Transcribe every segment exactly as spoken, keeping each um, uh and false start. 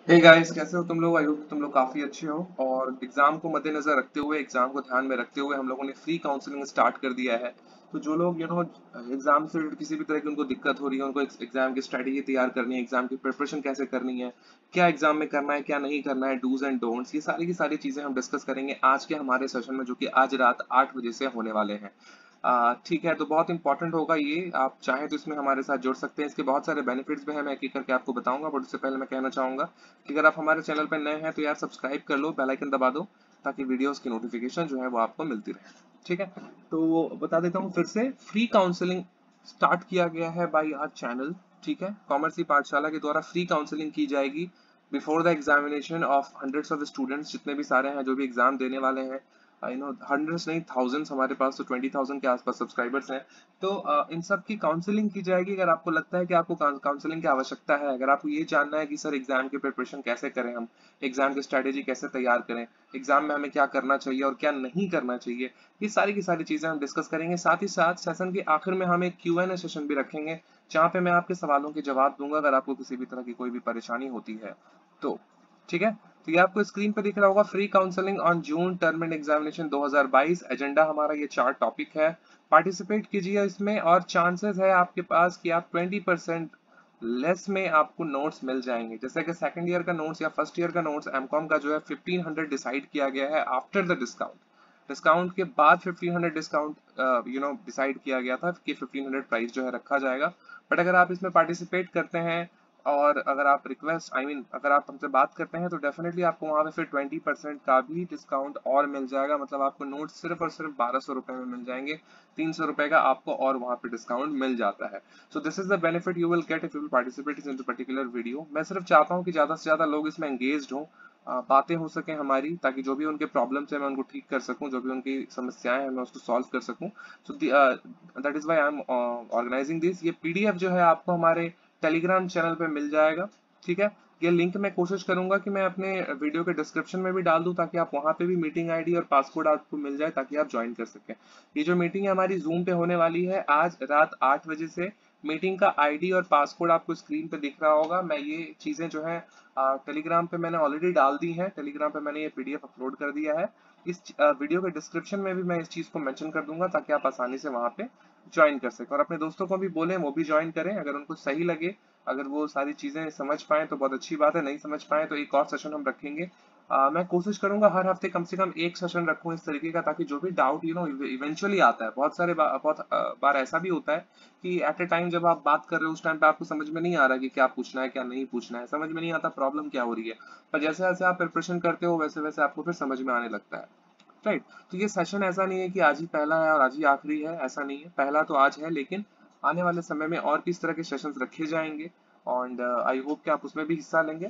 Hey guys, कैसे हो तुम लोग? आई होप तुम लोग काफी अच्छे हो। और एग्जाम को मद्देनजर रखते हुए, एग्जाम को ध्यान में रखते हुए हम लोगों ने फ्री काउंसलिंग स्टार्ट कर दिया है। तो जो लोग यू नो एग्जाम से related किसी भी तरह की उनको दिक्कत हो रही है, उनको एग्जाम की स्ट्रेटेजी तैयार करनी है, एग्जाम की प्रिपरेशन कैसे करनी है, क्या एग्जाम में करना है क्या नहीं करना है, डूज एंड डोंट्स, ये सारी की सारी चीजें हम डिस्कस करेंगे आज के हमारे सेशन में, जो कि आज रात आठ बजे से होने वाले हैं। आ, ठीक है, तो बहुत इंपॉर्टेंट होगा ये। आप चाहें तो इसमें हमारे साथ जुड़ सकते हैं। इसके बहुत सारे बेनिफिट्स भी हैं, मैं एक एक करके आपको बताऊंगा। बट उससे पहले मैं कहना चाहूंगा कि अगर आप हमारे चैनल पर नए हैं तो यार सब्सक्राइब कर लो, बेल आइकन दबा दो, ताकि वीडियोस की नोटिफिकेशन जो है वो आपको मिलती रहे। ठीक है, तो बता देता हूँ फिर से। फ्री काउंसलिंग स्टार्ट किया गया है बाय आवर चैनल। ठीक है, कॉमर्स की पाठशाला के द्वारा फ्री काउंसलिंग की जाएगी before the examination of hundreds of students, जितने भी सारे हैं जो भी एग्जाम देने वाले हैं। आई नो हंड्रेड्स नहीं, थाउजेंड्स, हमारे पास तो ट्वेंटी थाउजेंड के आसपास सब्सक्राइबर्स हैं। तो अ, इन सब की काउंसलिंग की जाएगी। अगर आपको लगता है कि आपको काउंसलिंग की आवश्यकता है, अगर आपको ये जानना है कि सर एग्जाम की प्रिपरेशन कैसे करें, हम एग्जाम की स्ट्रेटेजी कैसे तैयार करें, एग्जाम में हमें क्या करना चाहिए और क्या नहीं करना चाहिए, ये सारी की सारी चीजें हम डिस्कस करेंगे। साथ ही साथ सेशन के आखिर में हम एक क्यू एन ए सेशन भी रखेंगे, जहाँ पे मैं आपके सवालों के जवाब दूंगा अगर आपको किसी भी तरह की कोई भी परेशानी होती है तो। ठीक है, तो ये आपको स्क्रीन पे दिख रहा होगा, free counselling on June term end examination दो हज़ार बाईस। एजेंडा हमारा ये चार टॉपिक है। पार्टिसिपेट कीजिए इसमें, और चांसेस है आपके पास कि आप ट्वेंटी परसेंट लेस में आपको नोट्स मिल जाएंगे। जैसे कि सेकंड ईयर का नोट्स या फर्स्ट ईयर का नोट्स एम कॉम का जो है फिफ्टीन हंड्रेड डिसाइड किया गया है आफ्टर द डिस्काउंट। डिस्काउंट के बाद fifteen hundred discount you know decide किया गया था कि फिफ्टीन हंड्रेड प्राइस जो है रखा जाएगा। बट अगर आप इसमें पार्टिसिपेट करते हैं और अगर आप रिक्वेस्ट आई मीन अगर आप हमसे बात करते हैं, तो डेफिनेटली आपको वहां पे फिर ट्वेंटी परसेंट का भी डिस्काउंट और मिल जाएगा। मतलब आपको नोट सिर्फ और सिर्फ बारह सौ रुपए में मिल जाएंगे। तीन सौ रुपए का आपको और वहां पे डिस्काउंट मिल जाता है। So this is the benefit you will get if you will participate in particular video. मैं सिर्फ चाहता हूँ कि ज्यादा से ज्यादा लोग इसमें एंगेज हों, आ, बातें हो सके हमारी, ताकि जो भी उनके प्रॉब्लम्स है मैं उनको ठीक कर सकूं, जो भी उनकी समस्याएं हैं मैं उसको सॉल्व कर सकूं। So that is why I am organising this. ये पीडीएफ जो है आपको हमारे टेलीग्राम चैनल पे मिल जाएगा। ठीक है, ये लिंक मैं कोशिश करूंगा कि मैं अपने वीडियो के डिस्क्रिप्शन में भी डाल दूं, ताकि आप वहां पे भी मीटिंग आईडी और पासवर्ड आपको मिल जाए, ताकि आप ज्वाइन कर सकें। ये जो मीटिंग है हमारी जूम पे होने वाली है आज रात आठ बजे से। मीटिंग का आईडी और पासवर्ड आपको स्क्रीन पे दिख रहा होगा। मैं ये चीजें जो है टेलीग्राम पे मैंने ऑलरेडी डाल दी हैं। टेलीग्राम पे मैंने ये पीडीएफ अपलोड कर दिया है। इस अ, वीडियो के डिस्क्रिप्शन में भी मैं इस चीज को मेंशन कर दूंगा, ताकि आप आसानी से वहां पे ज्वाइन कर सकें। और अपने दोस्तों को भी बोलें वो भी ज्वाइन करें, अगर उनको सही लगे, अगर वो सारी चीजें समझ पाए तो बहुत अच्छी बात है, नहीं समझ पाए तो एक और सेशन हम रखेंगे। आ, मैं कोशिश करूंगा हर हफ्ते कम से कम एक सेशन रखूं इस तरीके का, ताकि जो भी डाउट यू नो इवेंचुअली आता है, बहुत सारे बा, बहुत आ, बार ऐसा भी होता है कि एट ए टाइम जब आप बात कर रहे हो उस टाइम पे आपको समझ में नहीं आ रहा कि क्या पूछना है क्या नहीं पूछना है, समझ में नहीं आता प्रॉब्लम क्या हो रही है। पर जैसे जैसे आप प्रिपरेशन करते हो वैसे वैसे आपको फिर समझ में आने लगता है। राइट, तो ये सेशन ऐसा नहीं है कि आज ही पहला है और आज ही आखिरी है, ऐसा नहीं है। पहला तो आज है, लेकिन आने वाले समय में और किस तरह के सेशंस रखे जाएंगे, और आई होप कि आप उसमें भी हिस्सा लेंगे।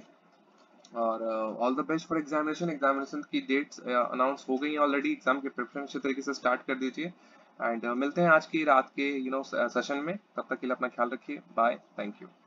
और all the best for examination. Examination की डेट्स अनाउंस हो गई हैं ऑलरेडी। एग्जाम के प्रिपरेशन अच्छे तरीके से स्टार्ट कर दीजिए। एंड मिलते हैं आज की रात के यू नो सेशन में। तब तक के लिए अपना ख्याल रखिए। Bye, thank you.